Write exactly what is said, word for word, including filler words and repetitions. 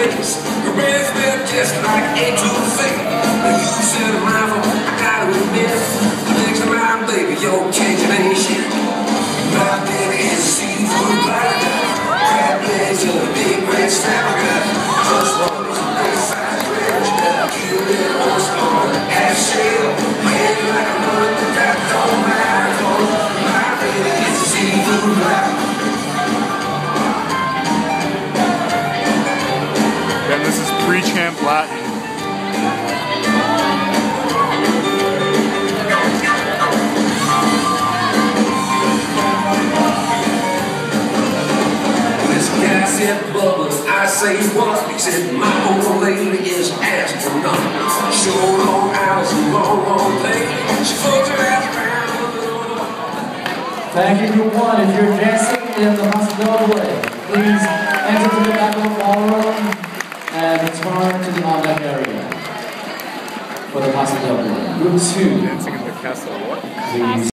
face. Your red smell just like A two fake. Now you said I'm mindful, I gotta admit. Next time, baby, your changing ain't shit. My baby is a seafood bladder. Crab legs and a big red snapper gut. Just one is a big size bridge. Cute little horse on half shell. Head like a mud, but that don't matter. My baby is a seafood bladder. And this is PreChamp Latin. This guy said bubbles, I say what? He said my old lady is astronaut. Short long hours and long, long day. She floats her ass around. Thank you, group one. If you're dancing in the hospital way, please enter to the back of the ballroom and return to the on-deck area for the hospital. Group two, Dancing in the castle, what? please.